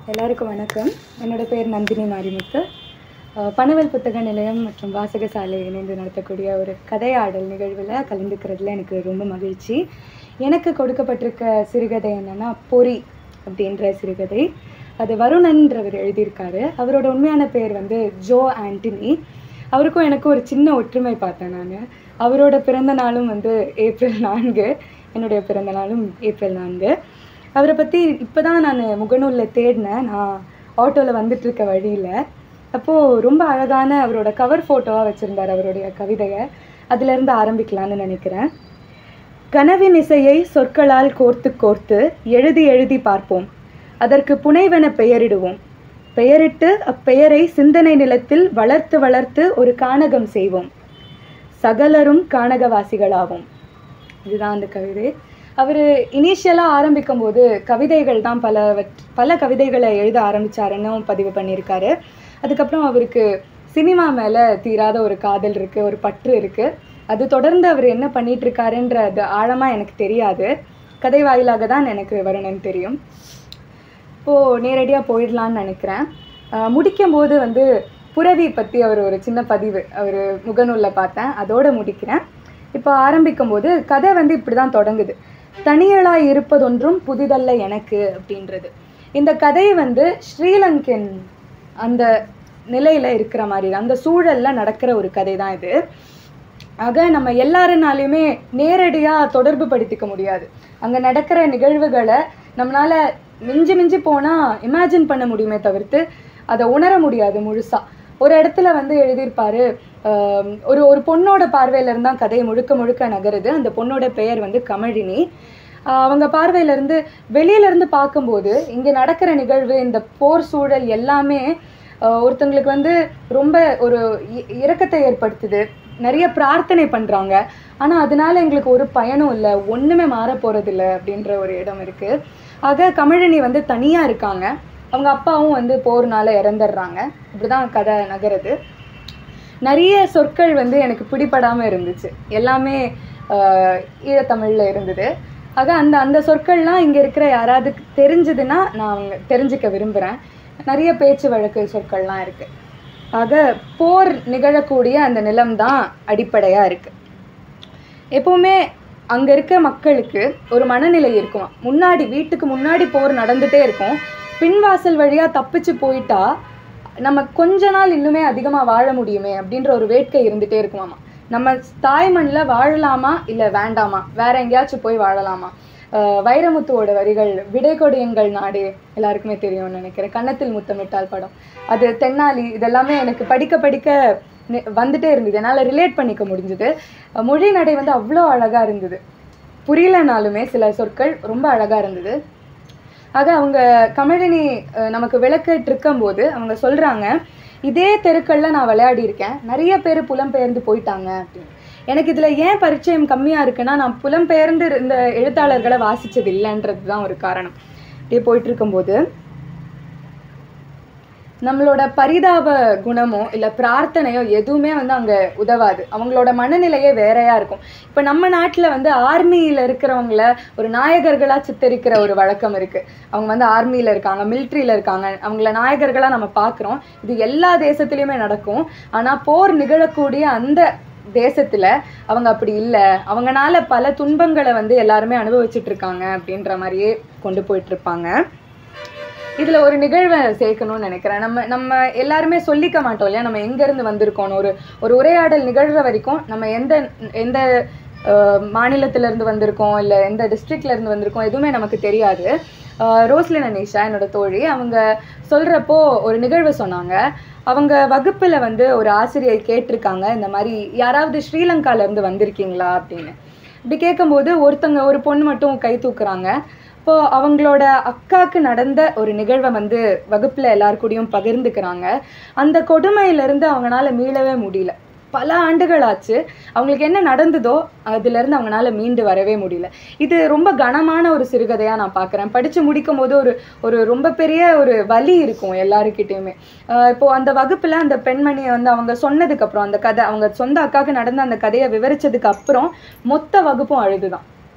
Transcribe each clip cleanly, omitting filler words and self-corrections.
எல்லாருக்கும் வணக்கம். என்னோட பேர் நந்தினி மாரிமுத்து. பனவல் புத்தக நிலையம் மற்றும் வாசகசாலை இணைந்து நடத்தக்கூடிய ஒரு கதையாடல் நிகழ்வில் கலந்துக்கிறதுல எனக்கு ரொம்ப மகிழ்ச்சி. எனக்கு கொடுக்கப்பட்டிருக்க சிறுகதை என்னென்னா பொறி அப்படின்ற சிறுகதை. அது வருணன்றவர் எழுதியிருக்காரு. அவரோட உண்மையான பேர் ஜோ ஆண்டனி. அவருக்கும் எனக்கும் ஒரு சின்ன ஒற்றுமை பார்த்தேன் நான். அவரோட பிறந்த நாளும் ஏப்ரல் 4, என்னுடைய பிறந்த நாளும் ஏப்ரல் 4. அவரை பற்றி இப்போ தான் நான் முகநூலில் தேடினேன். நான் ஆட்டோவில் வந்துட்டுருக்க வழியில். அப்போது ரொம்ப அழகான அவரோட கவர் ஃபோட்டோவாக வச்சுருந்தார் அவருடைய கவிதையை. அதிலேருந்து ஆரம்பிக்கலான்னு நினைக்கிறேன். கனவின் இசையை சொற்களால் கோர்த்து கோர்த்து எழுதி எழுதி பார்ப்போம். அதற்கு புனைவென பெயரிடுவோம். பெயரிட்டு அப்பெயரை சிந்தனை நிலத்தில் வளர்த்து வளர்த்து ஒரு கானகம் செய்வோம். சகலரும் கானகவாசிகளாவோம். இதுதான் அந்த கவிதை. அவர் இனிஷியலாக ஆரம்பிக்கும் போது கவிதைகள் தான் பல கவிதைகளை எழுத ஆரம்பித்தாருன்னு பதிவு பண்ணியிருக்காரு. அதுக்கப்புறம் அவருக்கு சினிமா மேலே தீராத ஒரு காதல் இருக்குது, ஒரு பற்று இருக்குது. அது தொடர்ந்து அவர் என்ன பண்ணிகிட்ருக்காருன்றது ஆழமாக எனக்கு தெரியாது. கதை வாயிலாக தான் எனக்கு வருணன் தெரியும். இப்போது நேரடியாக போயிடலான்னு நினைக்கிறேன். முடிக்கும்போது புரவி பற்றி அவர் ஒரு சின்ன பதிவு அவர் முகநூலில் பார்த்தேன். அதோடு முடிக்கிறேன். இப்போ ஆரம்பிக்கும்போது கதை இப்படி தான் தொடங்குது. தனியலாய் இருப்பதொன்றும் புதிதல்ல எனக்கு அப்படின்றது. இந்த கதை ஸ்ரீலங்கன் அந்த நிலையில் இருக்கிற மாதிரி, அந்த சூழலில் நடக்கிற ஒரு கதை தான் இது. ஆக நம்ம எல்லாருனாலையுமே நேரடியாக தொடர்பு படுத்திக்க முடியாது. அங்கே நடக்கிற நிகழ்வுகளை நம்மளால் மிஞ்சி மிஞ்சி போனால் இமேஜின் பண்ண முடியுமே தவிர்த்து அதை உணர முடியாது முழுசாக. ஒரு இடத்துல எழுதியிருப்பார், ஒரு பொண்ணோட பார்வையிலேருந்து தான் கதை முழுக்க முழுக்க நகருது. அந்த பொண்ணோட பெயர் கமழினி. அவங்க பார்வையிலேருந்து வெளியிலேருந்து பார்க்கும்போது இங்கே நடக்கிற நிகழ்வு, இந்த போர் சூழல் எல்லாமே ஒருத்தங்களுக்கு ரொம்ப ஒரு இரக்கத்தை ஏற்படுத்துது. நிறைய பிரார்த்தனை பண்ணுறாங்க. ஆனால் அதனால எங்களுக்கு ஒரு பயனும் இல்லை, ஒன்றுமே மாற போகிறதில்ல அப்படின்ற ஒரு இடம் இருக்குது. ஆக கமழினி தனியாக இருக்காங்க. அவங்க அப்பாவும் போர்னால இறந்துடுறாங்க. இப்படி தான் கதை நகருது. நிறைய சொற்கள் எனக்கு பிடிபடாமல் இருந்துச்சு. எல்லாமே ஈழத்தமிழில் இருந்தது. ஆக அந்த சொற்கள்லாம் இங்கே இருக்கிற யாராவது தெரிஞ்சதுன்னா நான் அவங்க தெரிஞ்சுக்க விரும்புகிறேன். நிறைய பேச்சு வழக்கு சொற்கள்லாம் இருக்குது. ஆக போர் நிகழக்கூடிய அந்த நிலம் தான் அடிப்படையாக இருக்குது. எப்போவுமே அங்கே இருக்க மக்களுக்கு ஒரு மனநிலை இருக்குமா, வீட்டுக்கு முன்னாடி போர் நடந்துகிட்டே இருக்கும், பின்வாசல் வழியாக தப்பிச்சு போயிட்டா நம்ம கொஞ்ச நாள் இன்னுமே அதிகமாக வாழ முடியுமே அப்படின்ற ஒரு வேட்கை இருந்துகிட்டே இருக்குமாமா. நம்ம தாய்மண்ணில் வாழலாமா இல்லை வேண்டாமா, வேற எங்கேயாச்சும் போய் வாழலாமா. வைரமுத்துவோட வரிகள், விடை கொடு எங்கள் நாடு, எல்லாருக்குமே தெரியும்னு நினைக்கிறேன். கன்னத்தில் முத்தமிட்டால் படம், அது தென்னாலி, இதெல்லாமே எனக்கு படிக்க படிக்க வந்துட்டே இருந்தது. என்னால் ரிலேட் பண்ணிக்க முடிஞ்சுது. மொழி நடை அவ்வளோ அழகாக இருந்தது. புரியலனாலுமே சில சொற்கள் ரொம்ப அழகாக இருந்தது. ஆக அவங்க கமழினி நமக்கு விளக்கிட்டு இருக்கும்போது அவங்க சொல்கிறாங்க, இதே தெருக்களில் நான் விளையாடி இருக்கேன், நிறைய பேர் புலம்பெயர்ந்து போயிட்டாங்க அப்படின்னு. எனக்கு இதில் ஏன் பரிச்சயம் கம்மியாக இருக்குன்னா, நான் புலம்பெயர்ந்து இந்த எழுத்தாளர்களை வாசித்தது இல்லைன்றது தான் ஒரு காரணம். இப்படியே போயிட்டுருக்கும்போது நம்மளோட பரிதாப குணமோ இல்லை பிரார்த்தனையோ எதுவுமே அங்கே உதவாது. அவங்களோட மனநிலையே வேறையாக இருக்கும். இப்போ நம்ம நாட்டில் ஆர்மியில் இருக்கிறவங்கள ஒரு நாயகர்களாக சித்தரிக்கிற ஒரு வழக்கம் இருக்குது. அவங்க ஆர்மியில் இருக்காங்க, மிலிட்ரியில் இருக்காங்க, அவங்கள நாயகர்களாக நம்ம பார்க்குறோம். இது எல்லா தேசத்துலேயுமே நடக்கும். ஆனால் போர் நிகழக்கூடிய அந்த தேசத்தில் அவங்க அப்படி இல்லை. அவங்களால பல துன்பங்களை எல்லாருமே அனுபவிச்சுட்டு இருக்காங்க அப்படின்ற மாதிரியே கொண்டு போயிட்டுருப்பாங்க. இதில் ஒரு நிகழ்வை சேர்க்கணும்னு நினைக்கிறேன். நம்ம எல்லாருமே சொல்லிக்க மாட்டோம் இல்லையா, நம்ம எங்கேருந்து வந்திருக்கோம். ஒரு உரையாடல் நிகழ்ற வரைக்கும் நம்ம எந்த மாநிலத்திலேருந்து வந்திருக்கோம் இல்லை எந்த டிஸ்ட்ரிக்ட்லேருந்து வந்திருக்கோம் எதுவுமே நமக்கு தெரியாது. ரோஸ்லின் அனீஷா என்னோட தோழி, அவங்க சொல்கிறப்போ ஒரு நிகழ்வு சொன்னாங்க. அவங்க வகுப்பில் ஒரு ஆசிரியை கேட்டிருக்காங்க, இந்த மாதிரி யாராவது ஸ்ரீலங்காவிலேருந்து வந்திருக்கீங்களா அப்படின்னு. இப்படி கேட்கும்போது ஒரு பொண்ணு மட்டும் கை தூக்குறாங்க. இப்போது அவங்களோட அக்காவுக்கு நடந்த ஒரு நிகழ்வை வகுப்பில் எல்லாருக்கூடையும் பகிர்ந்துக்கிறாங்க. அந்த கொடுமையிலேருந்து அவங்களால மீளவே முடியல. பல ஆண்டுகள் ஆச்சு. அவங்களுக்கு என்ன நடந்ததோ அதுலேருந்து அவங்களால மீண்டு வரவே முடியல. இது ரொம்ப கனமான ஒரு சிறுகதையாக நான் பார்க்குறேன். படித்து முடிக்கும் போது ஒரு ரொம்ப பெரிய ஒரு வலி இருக்கும் எல்லாருக்கிட்டேயுமே. இப்போது அந்த வகுப்பில் அந்த பெண்மணியை அவங்க சொன்னதுக்கப்புறம், அந்த கதை அவங்க சொந்த அக்காவுக்கு நடந்த அந்த கதையை விவரித்ததுக்கு அப்புறம் மொத்த வகுப்பும் அழுதுதான்.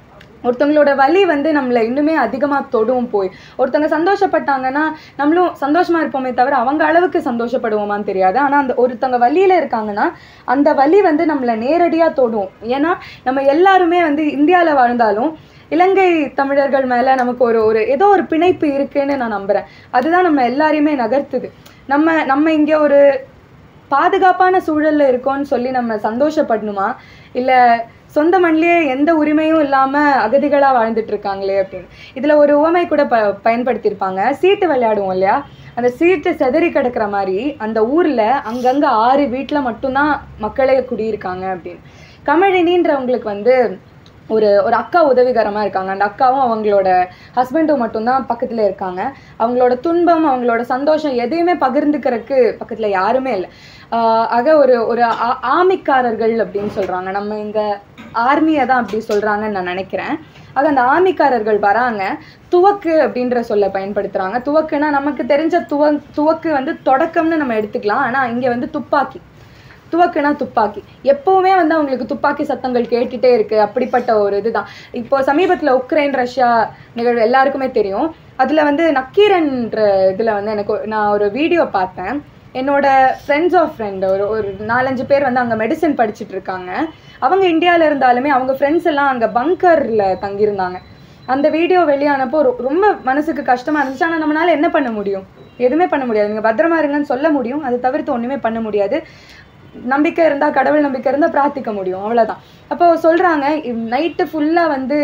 ஒருத்தவங்களோட வலி வந்து நம்மளை இன்னுமே அதிகமாக தொடும். போய் ஒருத்தவங்க சந்தோஷப்பட்டாங்கன்னா நம்மளும் சந்தோஷமாக இருப்போமே தவிர அவங்க அளவுக்கு சந்தோஷப்படுவோமான்னு தெரியாது. ஆனால் அந்த ஒருத்தவங்க வலியில் இருக்காங்கன்னா அந்த வலி வந்து நம்மளை நேரடியாக தொடும். ஏன்னா நம்ம எல்லாருமே வந்து இந்தியாவில் வாழ்ந்தாலும் இலங்கை தமிழர்கள் மேலே நமக்கு ஒரு ஏதோ ஒரு பிணைப்பு இருக்குன்னு நான் நம்புகிறேன். அதுதான் நம்ம எல்லாரையுமே நகர்த்துது. நம்ம இங்கே ஒரு பாதுகாப்பான சூழலில் இருக்கோன்னு சொல்லி நம்ம சந்தோஷப்படணுமா, இல்லை சொந்த மண்ணிலேயே எந்த உரிமையும் இல்லாமல் அகதிகளாக வாழ்ந்துட்டு இருக்காங்களே அப்படின்னு. இதில் ஒரு உவமை கூட பயன்படுத்தியிருப்பாங்க. சீட்டு விளையாடுவோம் இல்லையா, அந்த சீட்டு செதறி கிடக்கிற மாதிரி அந்த ஊரில் அங்கங்கே 6 வீட்டில் மட்டும்தான் மக்களே குடியிருக்காங்க அப்படின்னு. கமழினின்றவங்களுக்கு வந்து ஒரு அக்கா உதவிகரமாக இருக்காங்க. அந்த அக்காவும் அவங்களோட ஹஸ்பண்டும் மட்டும்தான் பக்கத்தில் இருக்காங்க. அவங்களோட துன்பம் அவங்களோட சந்தோஷம் எதையுமே பகிர்ந்துக்கிறதுக்கு பக்கத்தில் யாருமே இல்லை. ஆக ஒரு ஆமிக்காரர்கள் அப்படின்னு சொல்கிறாங்க. நம்ம இங்கே ஆர்மியை தான் அப்படி சொல்கிறாங்கன்னு நான் நினைக்கிறேன். ஆக அந்த ஆமிக்காரர்கள் வராங்க. துவக்கு அப்படின்ற சொல்ல பயன்படுத்துகிறாங்க. துவக்குன்னா நமக்கு தெரிஞ்ச துவக்கு வந்து தொடக்கம்னு நம்ம எடுத்துக்கலாம். ஆனால் இங்கே வந்து துப்பாக்கி. துவக்குனா துப்பாக்கி. எப்போவுமே வந்து அவங்களுக்கு துப்பாக்கி சத்தங்கள் கேட்டுகிட்டே இருக்குது. அப்படிப்பட்ட ஒரு இதுதான். இப்போ சமீபத்தில் உக்ரைன் ரஷ்யா நிகழ்வு எல்லாருக்குமே தெரியும். அதில் வந்து நக்கீரன்ற இதில் வந்து நான் ஒரு வீடியோ பார்த்தேன். என்னோட ஃப்ரெண்ட்ஸ் ஆஃப் ஃப்ரெண்ட் ஒரு 4-5 பேர் வந்து அங்கே மெடிசன் படிச்சுட்டு இருக்காங்க. அவங்க இந்தியாவில் இருந்தாலுமே அவங்க ஃப்ரெண்ட்ஸ் எல்லாம் அங்கே பங்கரில் தங்கியிருந்தாங்க. அந்த வீடியோ வெளியானப்போ ரொம்ப மனசுக்கு கஷ்டமாக இருந்துச்சு. ஆனால் நம்மளால் என்ன பண்ண முடியும்? எதுவுமே பண்ண முடியாது. நீங்கள் பத்திரமா இருங்கன்னு சொல்ல முடியும், அதை தவிர்த்து ஒன்றுமே பண்ண முடியாது. நம்பிக்கை இருந்தால், கடவுள் நம்பிக்கை இருந்தால் பிரார்த்திக்க முடியும், அவ்வளோதான். அப்போ சொல்கிறாங்க, நைட்டு ஃபுல்லாக வந்து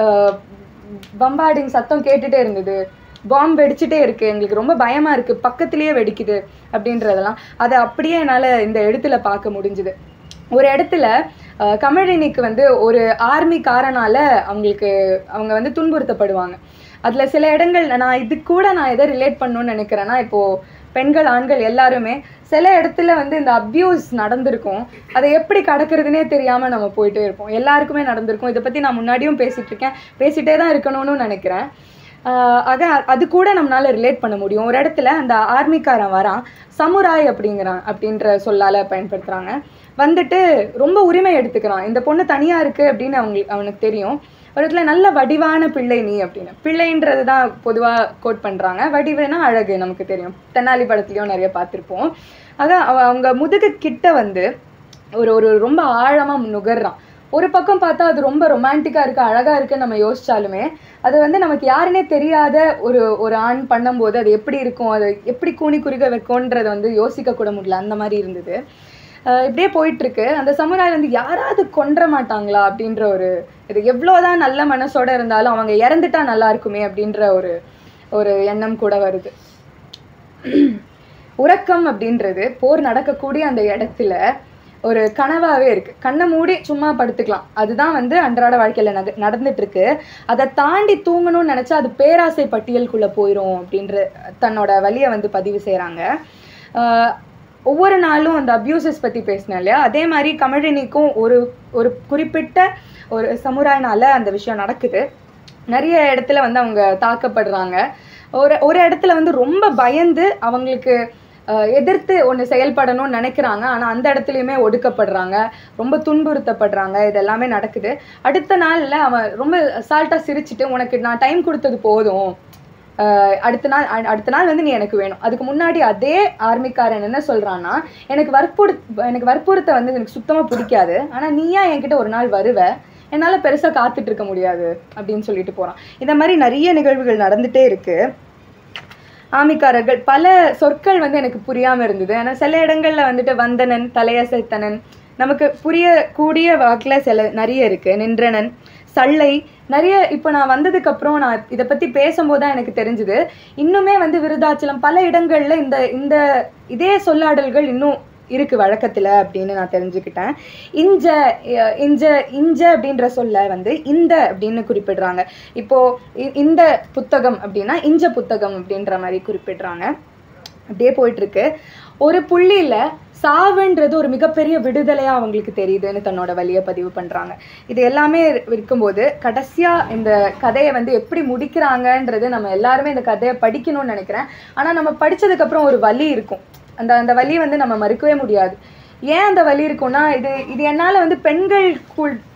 பம்பார்டிங் சத்தம் கேட்டுகிட்டே இருந்தது, பாம்பு வெடிச்சுட்டே இருக்குது, எங்களுக்கு ரொம்ப பயமாக இருக்குது, பக்கத்துலேயே வெடிக்குது அப்படின்றதெல்லாம். அதை அப்படியே என்னால் இந்த இடத்துல பார்க்க முடிஞ்சுது. ஒரு இடத்துல கமழினிக்கு வந்து ஒரு ஆர்மிக்காரனால் அவங்க வந்து துன்புறுத்தப்படுவாங்க. அதில் சில இடங்கள் நான் எதை ரிலேட் பண்ணணும்னு நினைக்கிறேன்னா, இப்போது பெண்கள் ஆண்கள் எல்லாருமே சில இடத்துல வந்து இந்த அப்யூஸ் நடந்திருக்கும். அதை எப்படி கடக்கிறதுனே தெரியாமல் நம்ம போயிட்டே இருப்போம். எல்லாருக்குமே நடந்திருக்கும். இதை பற்றி நான் முன்னாடியும் பேசிகிட்டே தான் இருக்கணும்னு நினைக்கிறேன். ஆக அது கூட நம்மளால் ரிலேட் பண்ண முடியும். ஒரு இடத்துல அந்த ஆர்மிக்காரன் வரான், சமுராய் அப்படின்ற சொல்லால் பயன்படுத்துகிறாங்க. வந்துட்டு ரொம்ப உரிமை எடுத்துக்கிறான். இந்த பொண்ணு தனியாக இருக்குது அப்படின்னு அவனுக்கு தெரியும். ஒரு இடத்துல நல்ல வடிவான பிள்ளை நீ அப்படின்னு. பிள்ளைன்றது தான் பொதுவாக கோட் பண்ணுறாங்க. வடிவுனா அழகு, நமக்கு தெரியும். தென்னாலி படத்துலையும் நிறைய பார்த்துருப்போம். ஆக அவங்க முதுகு கிட்ட வந்து ஒரு ரொம்ப ஆழமாக நுகர்றான். ஒரு பக்கம் பார்த்தா அது ரொம்ப ரொமான்டிக்காக இருக்குது, அழகாக இருக்குன்னு நம்ம யோசிச்சாலுமே அது வந்து நமக்கு யாருன்னே தெரியாத ஒரு ஆண் பண்ணும்போது அது எப்படி இருக்கும், அது எப்படி கூனி குறுக வைக்கும்ன்றதை வந்து யோசிக்க கூட முடியல. அந்த மாதிரி இருந்தது. இப்படியே போயிட்டுருக்கு. அந்த சமுதாயம் வந்து யாராவது கொன்ற மாட்டாங்களா அப்படின்ற இது எவ்வளோதான் நல்ல மனசோட இருந்தாலும் அவங்க இறந்துட்டா நல்லா இருக்குமே அப்படின்ற ஒரு எண்ணம் கூட வருது. உறக்கம் அப்படின்றது போர் நடக்கக்கூடிய அந்த இடத்துல ஒரு கனவாகவே இருக்குது. கண்ணை மூடி சும்மா படுத்துக்கலாம், அதுதான் வந்து அன்றாட வாழ்க்கையில் நடந்துட்டுருக்கு. அதை தாண்டி தூங்கணும்னு நினச்சா அது பேராசை பட்டியலுக்குள்ளே போயிடும் அப்படின்ற தன்னோட வலியை வந்து பதிவு செய்கிறாங்க. ஒவ்வொரு நாளும் அந்த அப்யூசஸ் பற்றி பேசினேன் இல்லையா, அதே மாதிரி கமழினிக்கும் ஒரு குறிப்பிட்ட ஒரு சமுதாயனால அந்த விஷயம் நடக்குது. நிறைய இடத்துல வந்து அவங்க தாக்கப்படுறாங்க. ஒரு இடத்துல வந்து ரொம்ப பயந்து அவங்களுக்கு எதிர்த்து ஒன்று செயல்படணும்னு நினைக்கிறாங்க. ஆனால் அந்த இடத்துலையுமே ஒடுக்கப்படுறாங்க, ரொம்ப துன்புறுத்தப்படுறாங்க. இதெல்லாமே நடக்குது. அடுத்த நாளில் அவன் ரொம்ப அசால்ட்டாக சிரிச்சுட்டு, உனக்கு நான் டைம் கொடுத்தது போதும், அடுத்த நாள் வந்து நீ எனக்கு வேணும். அதுக்கு முன்னாடி அதே ஆர்மிக்காரன் என்ன சொல்கிறான்னா, எனக்கு வற்புறுத்த வந்து எனக்கு சுத்தமாக பிடிக்காது, ஆனால் நீயா என்கிட்ட ஒரு நாள் வருவ, என்னால் பெருசாக காத்துட்டு இருக்க முடியாது அப்படின்னு சொல்லிட்டு போகிறான். இந்த மாதிரி நிறைய நிகழ்வுகள் நடந்துகிட்டே இருக்குது. ஆமிக்காரர்கள் பல சொற்கள் வந்து எனக்கு புரியாமல் இருந்தது. ஆனால் சில இடங்களில் வந்துட்டு வந்தனன், தலையசைத்தனன் நமக்கு புரியக்கூடிய வாக்கில் நிறைய இருக்குது. நின்றனன், சல்லை, நிறைய. இப்போ நான் வந்ததுக்கப்புறம் நான் இதை பற்றி பேசும்போது தான் எனக்கு தெரிஞ்சுது, இன்னுமே வந்து விருதாச்சலம் பல இடங்களில் இந்த இதே சொல்லாடல்கள் இன்னும் இருக்குது வழக்கத்தில் அப்படின்னு நான் தெரிஞ்சுக்கிட்டேன். இஞ்ச அப்படின்ற சொல்ல வந்து இந்த அப்படின்னு குறிப்பிடுறாங்க. இப்போது இந்த புத்தகம் அப்படின்னா இஞ்ச புத்தகம் அப்படின்ற மாதிரி குறிப்பிடுறாங்க. அப்படியே போயிட்டுருக்கு. ஒரு புள்ளியில் சாவுன்றது ஒரு மிகப்பெரிய விடுதலையாக அவங்களுக்கு தெரியுதுன்னு தன்னோட வழியை பதிவு பண்ணுறாங்க. இது எல்லாமே இருக்கும்போது கடைசியாக இந்த கதையை வந்து எப்படி முடிக்கிறாங்கன்றது நம்ம எல்லாருமே இந்த கதையை படிக்கணும்னு நினைக்கிறேன். ஆனால் நம்ம படித்ததுக்கப்புறம் ஒரு வலி இருக்கும். அந்த வலி வந்து நம்ம மறுக்கவே முடியாது. ஏன் அந்த வலி இருக்கும்னா, இது என்னால் வந்து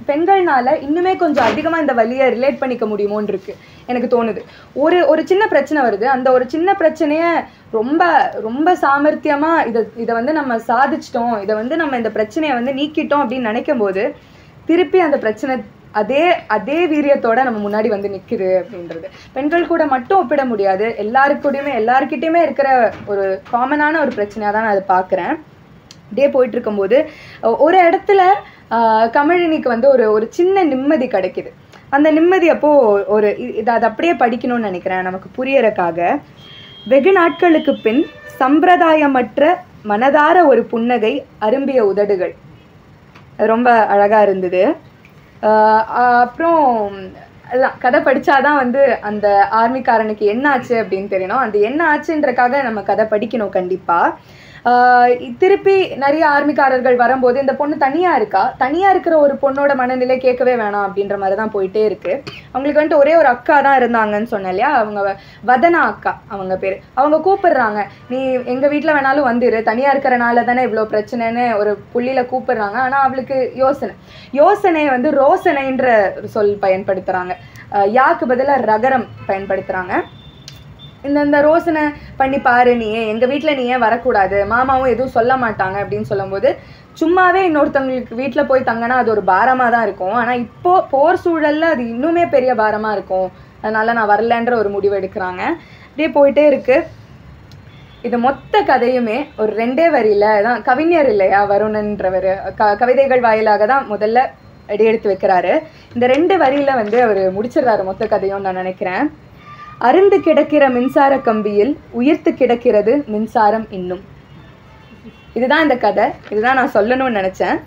பெண்கள்னால இன்னுமே கொஞ்சம் அதிகமாக இந்த வலியை ரிலேட் பண்ணிக்க முடியுமோன்னு இருக்கு எனக்கு தோணுது. ஒரு சின்ன பிரச்சனை வருது, அந்த ஒரு சின்ன பிரச்சனையை ரொம்ப ரொம்ப சாமர்த்தியமாக இதை வந்து நம்ம சாதிச்சிட்டோம், இதை வந்து நம்ம இந்த பிரச்சனையை வந்து நீக்கிட்டோம் அப்படின்னு நினைக்கும் போது திருப்பி அந்த பிரச்சனை அதே வீரியத்தோட நம்ம முன்னாடி வந்து நிற்குது அப்படின்றது பெண்கள் கூட மட்டும் ஒப்பிட முடியாது. எல்லாருக்கிட்டையுமே இருக்கிற ஒரு காமனான ஒரு பிரச்சனையாக தான் நான் அதை பார்க்குறேன். அப்படியே போயிட்டு இருக்கும்போது ஒரு இடத்துல கமலினிக்கு வந்து ஒரு சின்ன நிம்மதி கிடைக்குது. அந்த நிம்மதி அப்போது அதை அப்படியே படிக்கணும்னு நினைக்கிறேன் நமக்கு புரியறக்காக. வெகு நாட்களுக்கு பின் சம்பிரதாயமற்ற மனதார ஒரு புன்னகை அரும்பிய உதடுகள். ரொம்ப அழகாக இருந்தது. அப்புறம் கதை படித்தாதான் வந்து அந்த ஆர்மிக்காரனுக்கு என்ன ஆச்சு அப்படின்னு தெரியணும். அந்த என்ன ஆச்சுன்றக்காக நம்ம கதை படிக்கணும் கண்டிப்பாக. திருப்பி நிறைய ஆர்மிக்காரர்கள் வரும்போது இந்த பொண்ணு தனியாக இருக்கிற ஒரு பொண்ணோட மனநிலை கேட்கவே வேணாம் அப்படின்ற மாதிரி தான் போயிட்டே இருக்கு. அவங்களுக்கு வந்துட்டு ஒரே ஒரு அக்கா தான் இருந்தாங்கன்னு சொன்னேன் இல்லையா, அவங்க வதனா அக்கா அவங்க பேர். அவங்க கூப்பிடுறாங்க, நீ எங்கள் வீட்டில் வேணாலும் வந்துரு, தனியாக இருக்கிறனால தானே இவ்வளோ பிரச்சனைன்னு ஒரு புள்ளியில் கூப்பிடுறாங்க. ஆனால் அவளுக்கு யோசனையை வந்து ரோசனைன்ற சொல் பயன்படுத்துகிறாங்க, யாக்கு பதிலாக ரகரம் பயன்படுத்துகிறாங்க. இந்த ரோசனை பண்ணி பாரு, நீ எங்கள் வீட்டில் நீ ஏன் வரக்கூடாது, மாமாவும் எதுவும் சொல்ல மாட்டாங்க அப்படின்னு சொல்லும்போது சும்மாவே இன்னொருத்தவங்களுக்கு வீட்டில் போய் தங்கினா அது ஒரு பாரமாக தான் இருக்கும். ஆனால் இப்போது போர் சூழலில் அது இன்னுமே பெரிய பாரமாக இருக்கும், அதனால் நான் வரலன்ற ஒரு முடிவு எடுக்கிறாங்க. அப்படியே போயிட்டே இருக்குது. இது மொத்த கதையுமே ஒரு 2 வரியில் தான் கவிஞர் இல்லையா வருணன்றவர், கவிதைகள் வாயிலாக தான் முதல்ல எடுத்து வைக்கிறாரு. இந்த 2 வரியில் வந்து அவர் முடிச்சிடுறாரு மொத்த கதையும் நான் நினைக்கிறேன். அருந்து கிடக்கிற மின்சார கம்பியில் உயிர்த்து கிடக்கிறது மின்சாரம் இன்னும். இதுதான் இந்த கதை, இதுதான் நான் சொல்லணும்னு நினச்சேன்.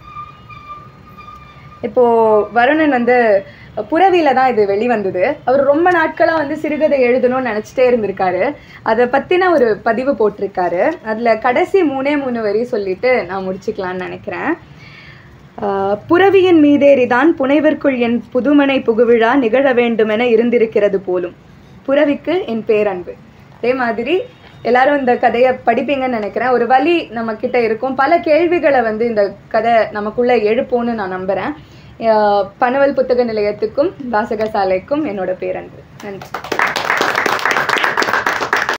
இப்போது வருணன் வந்து புறவியில் தான் இது வெளிவந்தது. அவர் ரொம்ப நாட்களாக வந்து சிறுகதை எழுதணும்னு நினச்சிட்டே இருந்திருக்காரு. அதை பற்றின ஒரு பதிவு போட்டிருக்காரு. அதில் கடைசி 3 வரி சொல்லிட்டு நான் முடிச்சுக்கலான்னு நினைக்கிறேன். புறவியின் மீதேறிதான் புனைவிற்குள் என் புதுமனை புகுவிழா நிகழ வேண்டுமென இருந்திருக்கிறது போலும், புறவிக்கு என் பேரன்பு. அதே மாதிரி எல்லாரும் இந்த கதையை படிப்பீங்கன்னு நினைக்கிறேன். ஒரு வழி நம்ம கிட்ட இருக்கும், பல கேள்விகளை வந்து இந்த கதை நமக்குள்ளே எழுப்போன்னு நான் நம்புகிறேன். பனவல் புத்தக நிலையத்துக்கும் வாசகசாலைக்கும் என்னோட பேரன்பு. நன்றி.